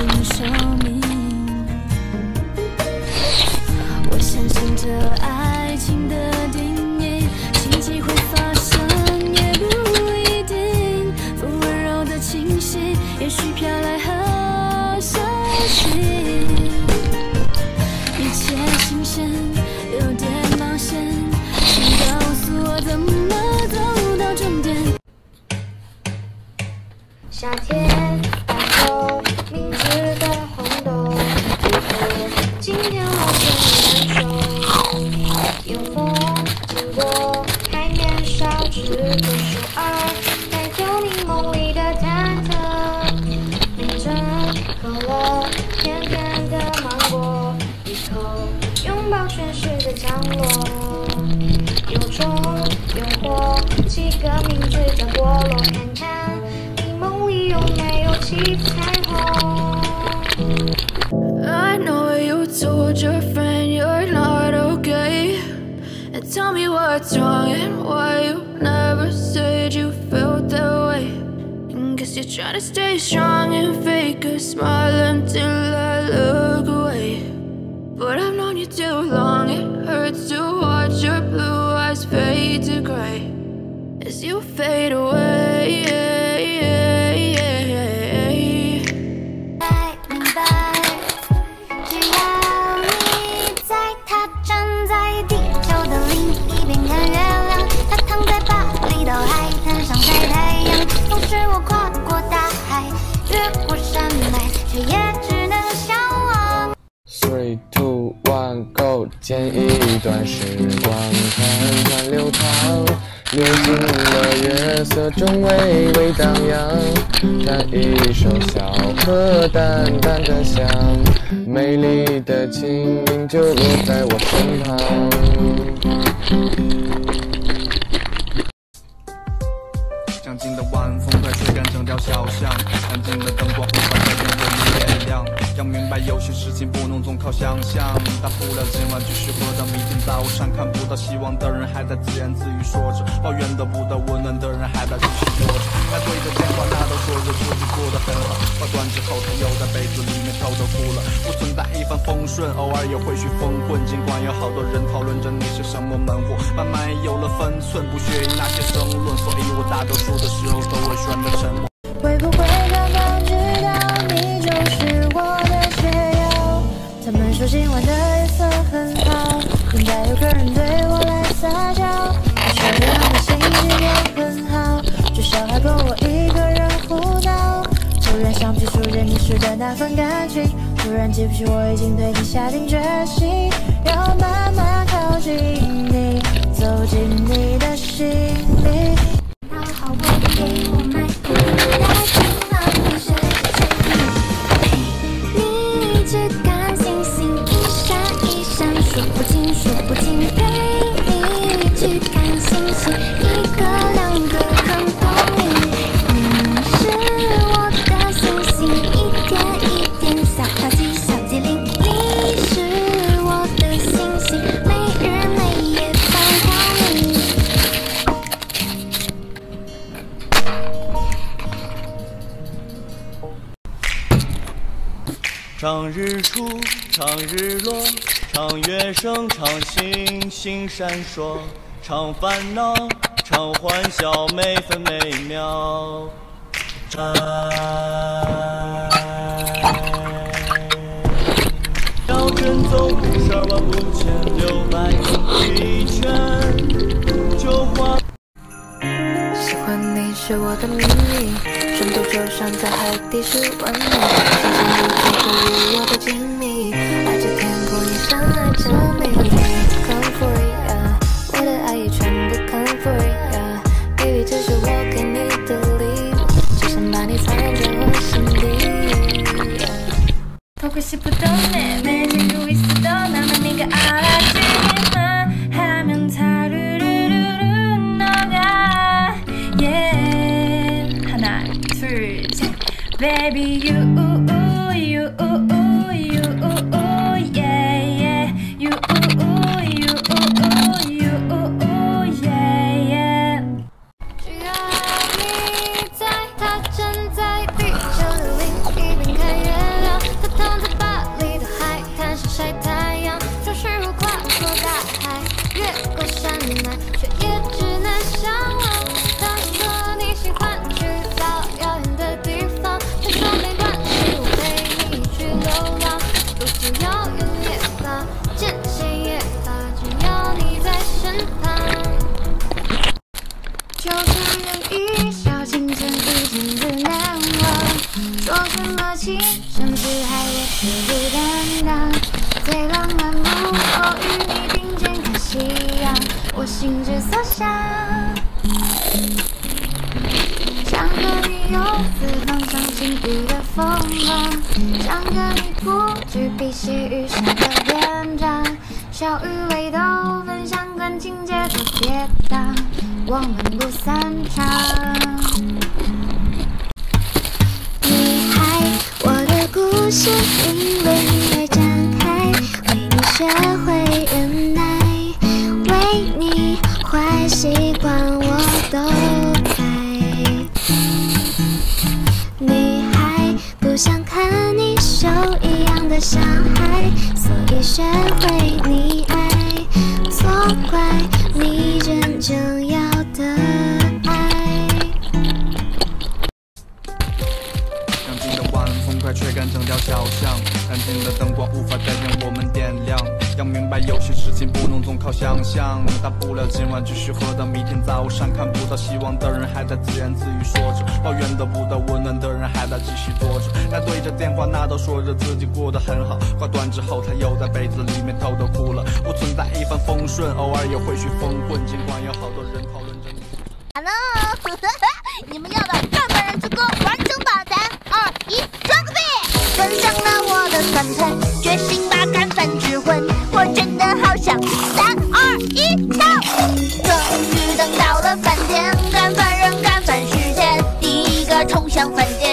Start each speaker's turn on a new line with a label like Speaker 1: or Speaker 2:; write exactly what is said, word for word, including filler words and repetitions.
Speaker 1: 的寿命。我相信这爱情的定义，奇迹会发生也不一定。不温柔的清晰，也许飘来和消息。一切新鲜，有点冒险，请告诉我怎么走到终点。
Speaker 2: 夏天，白昼，明治的红豆，今天我真难受。有风经过，海面烧炙的手儿，带走你梦里的忐忑。冰镇可乐，甜甜的芒果，一口拥抱全世的降落。有虫有火，几个名字叫菠萝，看看你梦里有没有七彩虹。
Speaker 1: I know you told your friend you're not okay, and tell me what's wrong and why you never said you felt that way. And guess you're trying to stay strong and fake a smile until I look away. But I've known you too long, it hurts to watch your blue eyes fade to gray as you fade away.
Speaker 2: 明白，只要你在，他站在地球的另一边看月亮，他躺在巴厘岛海滩上晒太阳。同时我跨过大海，越过山脉，却也只能向往。
Speaker 3: Three, two, one, go！ 剪一段时光，看看流淌，流进了月色中微微荡漾。弹一首小河，淡淡的香，美丽的清明就落在我身旁。
Speaker 4: 将近的晚风快吹干整条小巷，安静的灯光无法再让我们点亮。要明白有些事情不能总靠想象，大不了今晚继续喝到明天早上。看不到希望的人还在自言自语说着，抱怨得不到温暖的人还在继续活着。他对着电话那都说着自己过得很好，话断之后他又在被子里面偷偷哭了。不存在一帆风顺，偶尔也会去疯混，尽管有好多人讨论着你是什么门户，慢慢有了分寸，不屑于那些争论，所以我大多数的时候都会选择沉默。
Speaker 2: 会不会刚刚知道你就是我的解药？他们说今晚的夜色很好，应该有个人对我来撒娇。我说让你心情也很好，至少还够我一个人胡闹。突然想起初见你时的那份感情，突然记不起我已经对你下定决心，要慢慢靠近你，走进你的心里。然后我给我买不带情郎不是你一直看星星一闪一闪，说不清说不清，陪你一直看星星，一个两个很透明。你是我的星星，一点一点小淘气小机灵。你是我的星星，没日没夜放光明。
Speaker 5: 唱日出，唱日落，唱乐声，唱星星闪烁，唱烦恼，唱欢笑，每分每秒。唱，要真走十二万五千六百零一圈，就花。
Speaker 1: 喜欢你是我的秘密，深度就像在海底是温暖，星星如今和日落的静谧，爱着天空也像爱着你。Come for it， yeah， 我的爱也全部 come for it，yeah，baby 这是我给你的礼物，只想把你藏在我心底。보고 싶었던 내 맺고 있었던 나만 네가 알아주기만 하면 타르르르르 너가 yeah 하나 둘 셋 baby you you you yeah yeah you you you yeah yeah
Speaker 2: 只要你在，他站在地球的另一边看月亮。 是海也是孤单的，最浪漫幕后与你并肩看夕阳，我心之所向。想和你游四方赏晴雨的风浪，想跟你铺纸笔写余生的篇章，笑与泪都分享，感情节奏跌宕，我们不散场。你爱我的故事，因为你而展开，为你学会忍耐，为你坏习惯我都改。你还不想看你受一样的伤害，所以学会溺爱，错怪你真正要的爱。
Speaker 4: 亮晶的晚风快吹干整条小巷，安静的灯光无法再让我们点亮。要明白有些事情不能总靠想象，大不了今晚继续喝到明天早上。看不到希望的人还在自言自语说着，抱怨得不到温暖的人还在继续坐着。他对着电话那头说着自己过得很好，话断之后他又在被子里面偷偷哭了。不存在一帆风顺，偶尔也会去疯混，尽管有好多人讨论着你。
Speaker 6: Hello， 你们要的干饭人之歌完成榜单，二一，转个币！分享了我的酸菜，决心把干饭吃混，我真的好想三二一跳！终于等到了饭点，干饭人干饭时间，第一个冲向饭店。